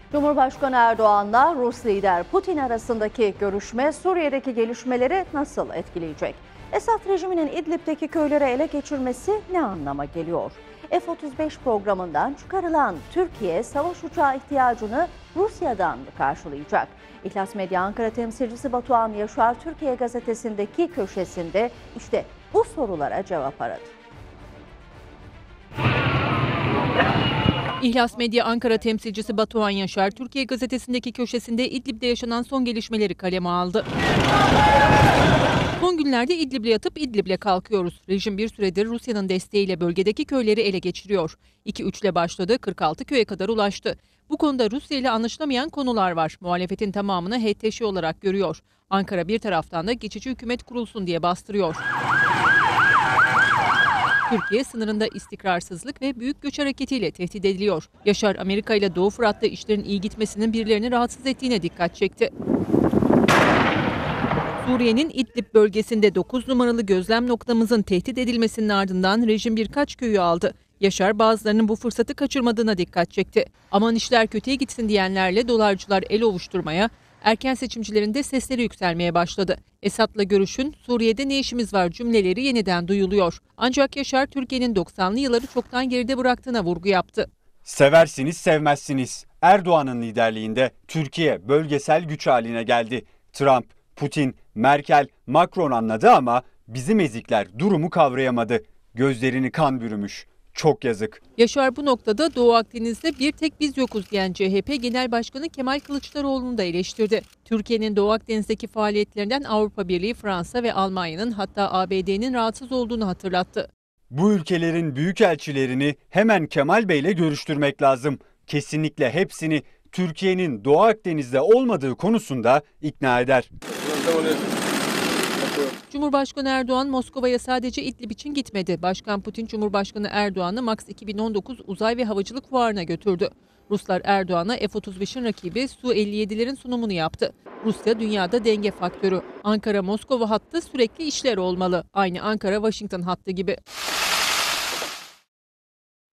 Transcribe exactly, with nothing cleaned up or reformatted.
Cumhurbaşkanı Erdoğan'la Rus lider Putin arasındaki görüşme Suriye'deki gelişmeleri nasıl etkileyecek? Esad rejiminin İdlib'deki köyleri ele geçirmesi ne anlama geliyor? F otuz beş programından çıkarılan Türkiye savaş uçağı ihtiyacını Rusya'dan mı karşılayacak? İhlas Medya Ankara temsilcisi Batuhan Yaşar Türkiye gazetesindeki köşesinde işte bu sorulara cevap aradı. İhlas Medya Ankara temsilcisi Batuhan Yaşar, Türkiye gazetesindeki köşesinde İdlib'de yaşanan son gelişmeleri kaleme aldı. Son günlerde İdlib'le yatıp İdlib'le kalkıyoruz. Rejim bir süredir Rusya'nın desteğiyle bölgedeki köyleri ele geçiriyor. iki üçle başladı, kırk altı köye kadar ulaştı. Bu konuda Rusya ile anlaşılamayan konular var. Muhalefetin tamamını H T Ş olarak görüyor. Ankara bir taraftan da geçici hükümet kurulsun diye bastırıyor. Türkiye sınırında istikrarsızlık ve büyük göç hareketiyle tehdit ediliyor. Yaşar, Amerika ile Doğu Fırat'ta işlerin iyi gitmesinin birilerini rahatsız ettiğine dikkat çekti. Suriye'nin İdlib bölgesinde dokuz numaralı gözlem noktamızın tehdit edilmesinin ardından rejim birkaç köyü aldı. Yaşar, bazılarının bu fırsatı kaçırmadığına dikkat çekti. Aman işler kötüye gitsin diyenlerle dolarcılar el ovuşturmaya, erken seçimcilerinde sesleri yükselmeye başladı. Esad'la görüşün, Suriye'de ne işimiz var cümleleri yeniden duyuluyor. Ancak Yaşar, Türkiye'nin doksanlı yılları çoktan geride bıraktığına vurgu yaptı. Seversiniz sevmezsiniz. Erdoğan'ın liderliğinde Türkiye bölgesel güç haline geldi. Trump, Putin, Merkel, Macron anladı ama bizim ezikler durumu kavrayamadı. Gözlerini kan bürümüş. Çok yazık. Yaşar bu noktada Doğu Akdeniz'de bir tek biz yokuz diyen C H P Genel Başkanı Kemal Kılıçdaroğlu'nu da eleştirdi. Türkiye'nin Doğu Akdeniz'deki faaliyetlerinden Avrupa Birliği, Fransa ve Almanya'nın hatta A B D'nin rahatsız olduğunu hatırlattı. Bu ülkelerin büyükelçilerini hemen Kemal Bey'le görüştürmek lazım. Kesinlikle hepsini Türkiye'nin Doğu Akdeniz'de olmadığı konusunda ikna eder. Cumhurbaşkanı Erdoğan Moskova'ya sadece İdlib için gitmedi. Başkan Putin, Cumhurbaşkanı Erdoğan'ı Max iki bin on dokuz Uzay ve Havacılık Fuarı'na götürdü. Ruslar Erdoğan'a F otuz beşin rakibi Su elli yedilerin sunumunu yaptı. Rusya dünyada denge faktörü. Ankara-Moskova hattı sürekli işler olmalı. Aynı Ankara-Washington hattı gibi.